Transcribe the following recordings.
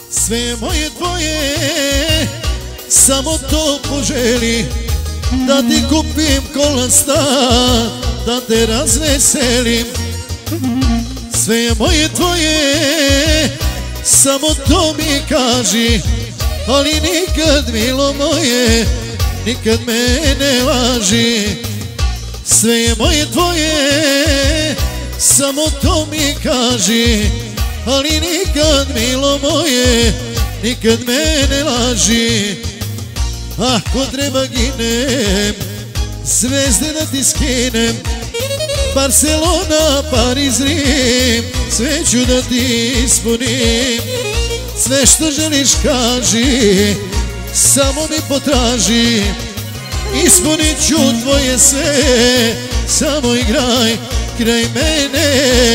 Sve moje tvoje, samo to poželi, da ti kupim kola stan, da te razveselim. Sve moje tvoje, samo to mi kaži, ali nikad, milo moje, nikad me ne laži. Sve je moje tvoje, samo to mi kaži, ali nikad, milo moje, nikad me ne laži. Ako treba ginem, zvezde da ti skinem, Barcelona, Pariz, Rim, sve ću da ti ispunim. Sve što želiš kaži, samo mi potraži, ispunit ću tvoje sve, samo igraj kraj mene.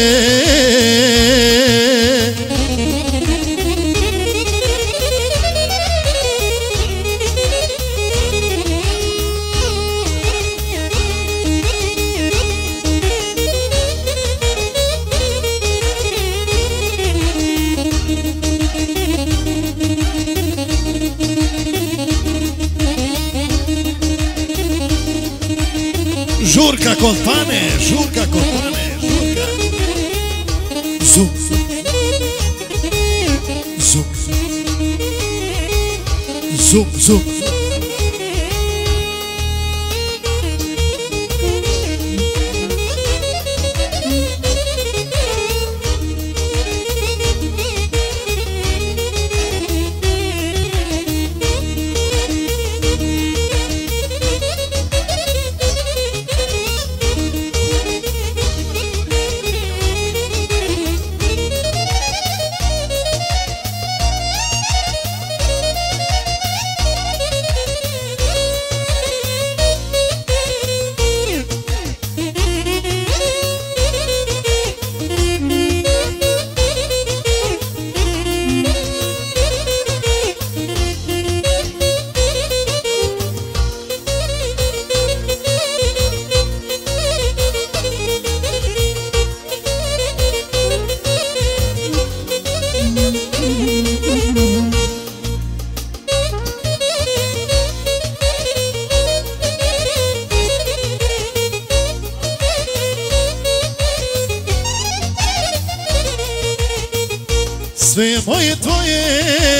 Žurka kod pane, žurka kod pane, žurka. Zum, zum, zum, zum, zum. Sve je moje tvoje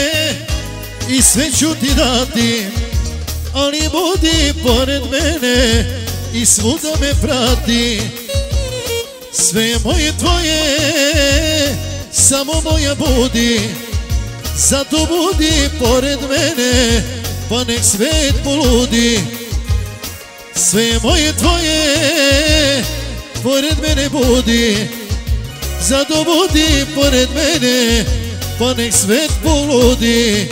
i sve ću ti dati, ali budi pored mene i svuda me prati. Sve je moje tvoje, samo moja budi, zato budi pored mene, pa nek svet poludi. Sve je moje tvoje, pored mene budi, zato budi pored mene, pa nek svet poludi.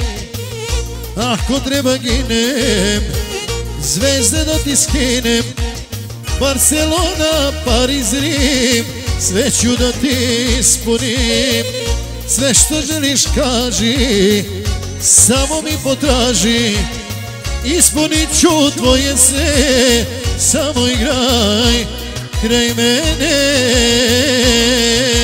Ako treba ginem, zvezde da ti skinem, Barcelona, Pariz, Rim, sve ću da ti ispunim. Sve što želiš kaži, samo mi potraži, ispunit ću tvoje sve, samo igraj kraj mene.